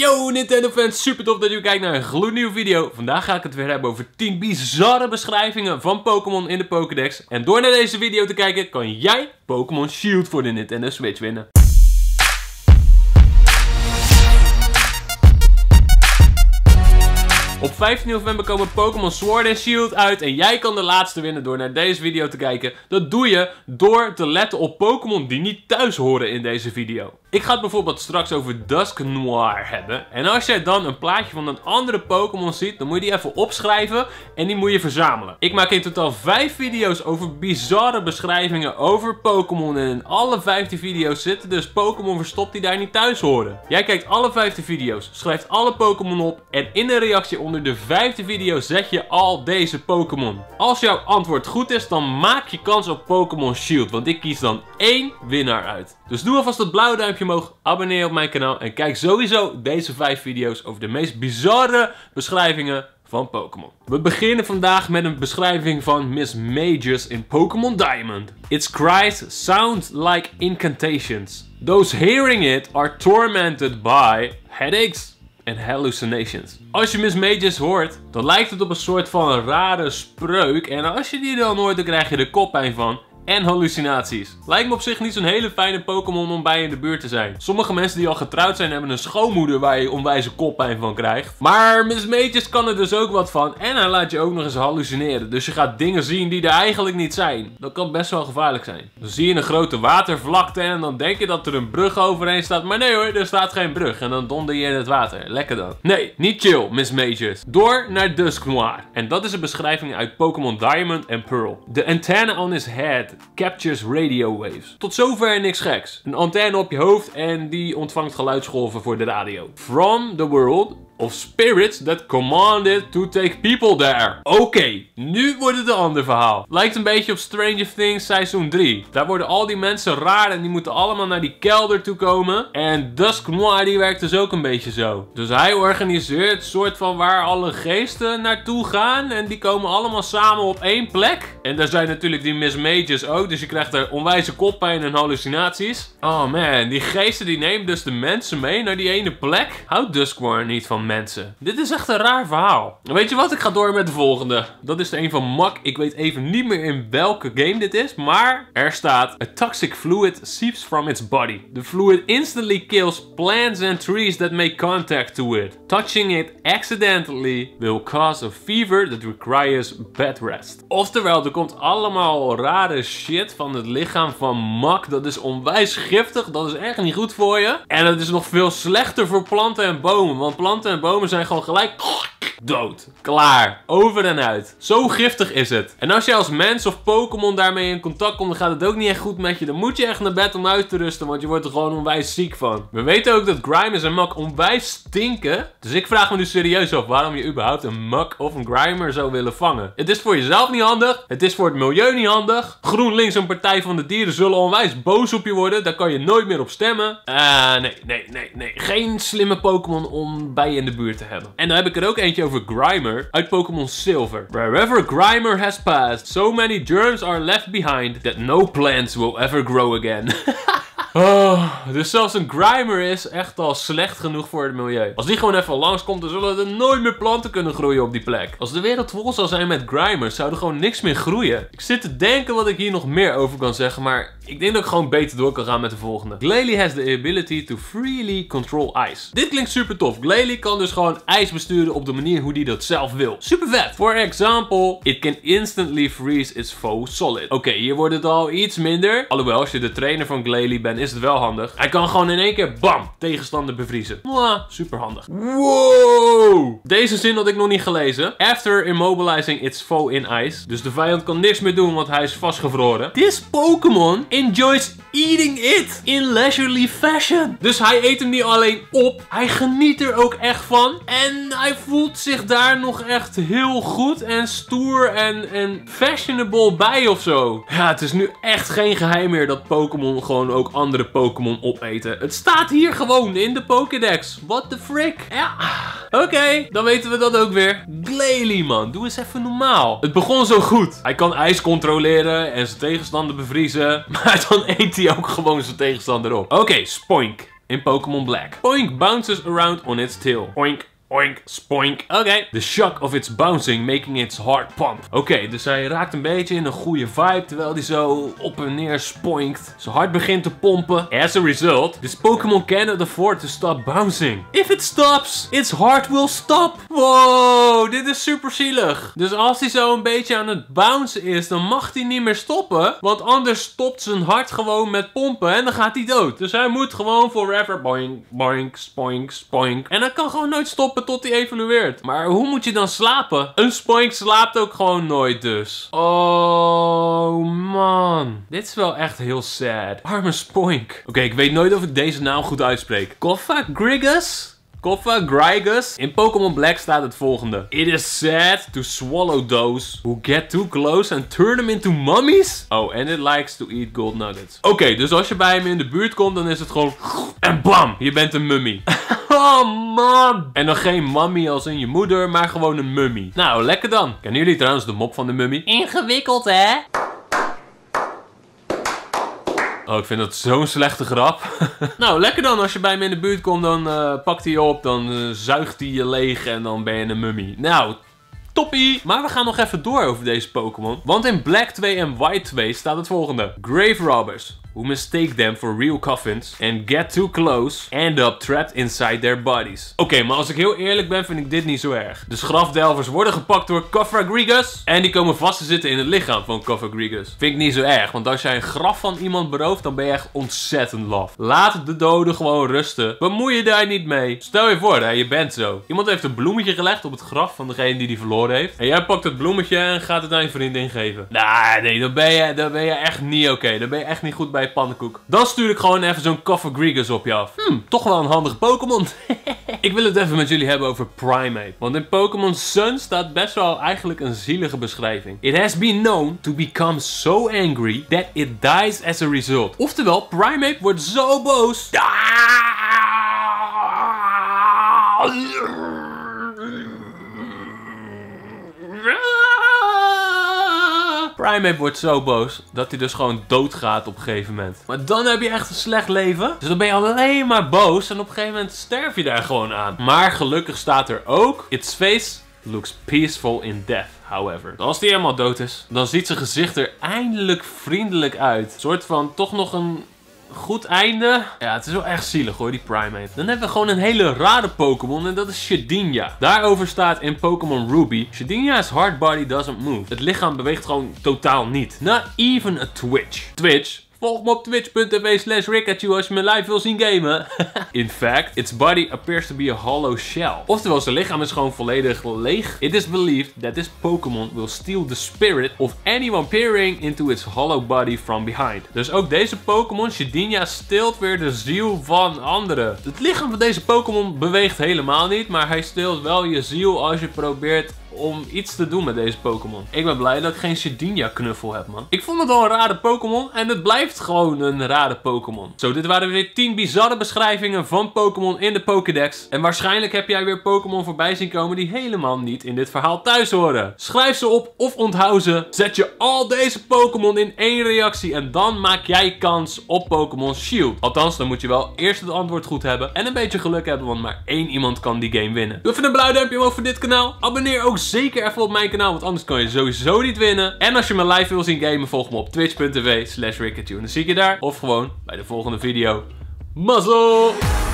Yo Nintendo fans, super tof dat je kijkt naar een gloednieuwe video. Vandaag ga ik het weer hebben over 10 bizarre beschrijvingen van Pokémon in de Pokédex. En door naar deze video te kijken kan jij Pokémon Shield voor de Nintendo Switch winnen. Op 15 november komen Pokémon Sword and Shield uit en jij kan de laatste winnen door naar deze video te kijken. Dat doe je door te letten op Pokémon die niet thuis horen in deze video. Ik ga het bijvoorbeeld straks over Dusknoir hebben. En als jij dan een plaatje van een andere Pokémon ziet, dan moet je die even opschrijven en die moet je verzamelen. Ik maak in totaal 5 video's over bizarre beschrijvingen over Pokémon. En in alle 15 video's zitten dus Pokémon verstopt die daar niet thuis horen. Jij kijkt alle 15 video's, schrijft alle Pokémon op en in de reactie onder de 5e video zet je al deze Pokémon. Als jouw antwoord goed is, dan maak je kans op Pokémon Shield, want ik kies dan 1 winnaar uit. Dus doe alvast het blauwe duimpje omhoog, abonneer je op mijn kanaal en kijk sowieso deze 5 video's over de meest bizarre beschrijvingen van Pokémon. We beginnen vandaag met een beschrijving van Miss Magus in Pokémon Diamond. Its cries sound like incantations. Those hearing it are tormented by headaches and hallucinations. Als je Miss Magus hoort, dan lijkt het op een soort van rare spreuk. En als je die dan hoort, dan krijg je er koppijn van. En hallucinaties. Lijkt me op zich niet zo'n hele fijne Pokémon om bij in de buurt te zijn. Sommige mensen die al getrouwd zijn hebben een schoonmoeder waar je onwijze koppijn van krijgt. Maar Miss Magus kan er dus ook wat van. En hij laat je ook nog eens hallucineren. Dus je gaat dingen zien die er eigenlijk niet zijn. Dat kan best wel gevaarlijk zijn. Dan zie je een grote watervlakte en dan denk je dat er een brug overheen staat. Maar nee hoor, er staat geen brug. En dan donder je in het water. Lekker dan. Nee, niet chill, Miss Magus. Door naar Dusknoir. En dat is een beschrijving uit Pokémon Diamond en Pearl. The antenna on his head captures radio waves. Tot zover niks geks. Een antenne op je hoofd en die ontvangt geluidsgolven voor de radio. From the world of spirits that commanded to take people there. Oké, nu wordt het een ander verhaal. Lijkt een beetje op Stranger Things seizoen 3. Daar worden al die mensen raar en die moeten allemaal naar die kelder toe komen. En Dusknoir die werkt dus ook een beetje zo. Dus hij organiseert een soort van waar alle geesten naartoe gaan. En die komen allemaal samen op één plek. En daar zijn natuurlijk die Miss Magus ook. Dus je krijgt er onwijze koppijn en hallucinaties. Oh man, die geesten die nemen dus de mensen mee naar die ene plek. Houdt Dusknoir niet van mensen? Dit is echt een raar verhaal. Weet je wat? Ik ga door met de volgende. Dat is de een van Muk. Ik weet even niet meer in welke game dit is. Maar er staat: a toxic fluid seeps from its body. The fluid instantly kills plants and trees that make contact to it. Touching it accidentally will cause a fever that requires bed rest. Oftewel, er komt allemaal rare shit van het lichaam van Muk. Dat is onwijs giftig. Dat is echt niet goed voor je. En het is nog veel slechter voor planten en bomen. Want planten en bomen zijn gewoon gelijk dood. Klaar. Over en uit. Zo giftig is het. En als je als mens of Pokémon daarmee in contact komt, dan gaat het ook niet echt goed met je. Dan moet je echt naar bed om uit te rusten, want je wordt er gewoon onwijs ziek van. We weten ook dat Grimer en Muk onwijs stinken. Dus ik vraag me nu serieus af waarom je überhaupt een Muk of een Grimer zou willen vangen. Het is voor jezelf niet handig. Het is voor het milieu niet handig. GroenLinks en Partij van de Dieren zullen onwijs boos op je worden. Daar kan je nooit meer op stemmen. Nee. Geen slimme Pokémon om bij je in de buurt te hebben. En dan heb ik er ook eentje over Grimer uit Pokémon Silver. Wherever Grimer has passed, so many germs are left behind that no plants will ever grow again. Dus zelfs een Grimer is echt al slecht genoeg voor het milieu. Als die gewoon even langskomt, dan zullen er nooit meer planten kunnen groeien op die plek. Als de wereld vol zou zijn met Grimers, zou er gewoon niks meer groeien. Ik zit te denken wat ik hier nog meer over kan zeggen, maar ik denk dat ik gewoon beter door kan gaan met de volgende. Glalie has the ability to freely control ice. Dit klinkt super tof. Glalie kan dus gewoon ijs besturen op de manier hoe die dat zelf wil. Super vet. For example, it can instantly freeze its foe solid. Oké, hier wordt het al iets minder. Alhoewel, als je de trainer van Glalie bent, is het wel handig. Hij kan gewoon in één keer, bam, tegenstander bevriezen. Mwah, super handig. Wow! Deze zin had ik nog niet gelezen. After immobilizing its foe in ice. Dus de vijand kan niks meer doen, want hij is vastgevroren. This Pokémon enjoys eating it in leisurely fashion. Dus hij eet hem niet alleen op, hij geniet er ook echt van. En hij voelt zich daar nog echt heel goed en stoer en fashionable bij of zo. Ja, het is nu echt geen geheim meer dat Pokémon gewoon ook andere Pokémon opeten. Het staat hier gewoon in de Pokédex. What the frick? Ja. Oké, dan weten we dat ook weer. Glalie, man. Doe eens even normaal. Het begon zo goed. Hij kan ijs controleren en zijn tegenstander bevriezen. Maar dan eet hij ook gewoon zijn tegenstander op. Oké, Spoink. in Pokémon Black. Spoink bounces around on its tail. Oink. Oink, spoink. Oké. The shock of its bouncing making its heart pump. Oké, dus hij raakt een beetje in een goede vibe terwijl hij zo op en neer spoinkt. Zijn hart begint te pompen. As a result, this Pokémon cannot afford to stop bouncing. If it stops, its heart will stop. Wow, dit is super zielig. Dus als hij zo een beetje aan het bouncen is, dan mag hij niet meer stoppen. Want anders stopt zijn hart gewoon met pompen en dan gaat hij dood. Dus hij moet gewoon forever boink, boink, spoink, spoink. En hij kan gewoon nooit stoppen tot hij evolueert. Maar hoe moet je dan slapen? Een spoink slaapt ook gewoon nooit dus. Oh man. Dit is wel echt heel sad. Arme spoink. Oké, ik weet nooit of ik deze naam goed uitspreek. Cofagrigus? Cofagrigus. In Pokémon Black staat het volgende. It is sad to swallow those who get too close and turn them into mummies. Oh, and it likes to eat gold nuggets. Oké, dus als je bij hem in de buurt komt, dan is het gewoon... En bam, je bent een mummie. Oh man. En dan geen mummy als in je moeder, maar gewoon een mummie. Nou, lekker dan. Kennen jullie trouwens de mop van de mummie? Ingewikkeld, hè? Oh, ik vind dat zo'n slechte grap. Nou, lekker dan. Als je bij me in de buurt komt, dan pakt hij je op. Dan zuigt hij je leeg en dan ben je een mummie. Nou, toppie. Maar we gaan nog even door over deze Pokémon. Want in Black 2 en White 2 staat het volgende. Grave robbers who mistake them for real coffins and get too close end up trapped inside their bodies. Oké, maar als ik heel eerlijk ben, vind ik dit niet zo erg. De grafdelvers worden gepakt door Cofagrigus en die komen vast te zitten in het lichaam van Cofagrigus. Vind ik niet zo erg, want als jij een graf van iemand berooft, dan ben je echt ontzettend laf. Laat de doden gewoon rusten. Bemoei je daar niet mee. Stel je voor, hè, je bent zo. Iemand heeft een bloemetje gelegd op het graf van degene die verloren heeft. En jij pakt het bloemetje en gaat het aan je vriendin geven. Nou, nee, dan ben je echt niet oké. Dan ben je echt niet goed bij pannenkoek. Dan stuur ik gewoon even zo'n Cofagrigus op je af. Toch wel een handige Pokémon. Ik wil het even met jullie hebben over Primeape. Want in Pokémon Sun staat best wel eigenlijk een zielige beschrijving. It has been known to become so angry that it dies as a result. Oftewel, Primeape wordt zo boos. Primeape wordt zo boos dat hij dus gewoon doodgaat op een gegeven moment. Maar dan heb je echt een slecht leven. Dus dan ben je alleen maar boos en op een gegeven moment sterf je daar gewoon aan. Maar gelukkig staat er ook: its face looks peaceful in death, however. Als hij helemaal dood is, dan ziet zijn gezicht er eindelijk vriendelijk uit. Een soort van toch nog een goed einde. Ja, het is wel echt zielig hoor, die Primeape. Dan hebben we gewoon een hele rare Pokémon en dat is Shedinja. Daarover staat in Pokémon Ruby: Shedinja's heart body doesn't move. Het lichaam beweegt gewoon totaal niet. Not even a twitch. Twitch? Volg me op twitch.tv/Rikachu als je me live wil zien gamen. In fact, its body appears to be a hollow shell. Oftewel, zijn lichaam is gewoon volledig leeg. It is believed that this Pokémon will steal the spirit of anyone peering into its hollow body from behind. Dus ook deze Pokémon, Shedinja, steelt weer de ziel van anderen. Het lichaam van deze Pokémon beweegt helemaal niet, maar hij steelt wel je ziel als je probeert om iets te doen met deze Pokémon. Ik ben blij dat ik geen Shedinja knuffel heb, man. Ik vond het al een rare Pokémon en het blijft gewoon een rare Pokémon. Zo, dit waren weer 10 bizarre beschrijvingen van Pokémon in de Pokédex. En waarschijnlijk heb jij weer Pokémon voorbij zien komen die helemaal niet in dit verhaal thuis horen. Schrijf ze op of onthoud ze. Zet je al deze Pokémon in één reactie en dan maak jij kans op Pokémon Shield. Althans, dan moet je wel eerst het antwoord goed hebben en een beetje geluk hebben, want maar één iemand kan die game winnen. Doe even een blauw duimpje omhoog voor dit kanaal. Abonneer ook zeker even op mijn kanaal, want anders kan je sowieso niet winnen. En als je me live wil zien gamen, volg me op twitch.tv/Rikachu. En dan zie ik je daar, of gewoon bij de volgende video. Mazzel!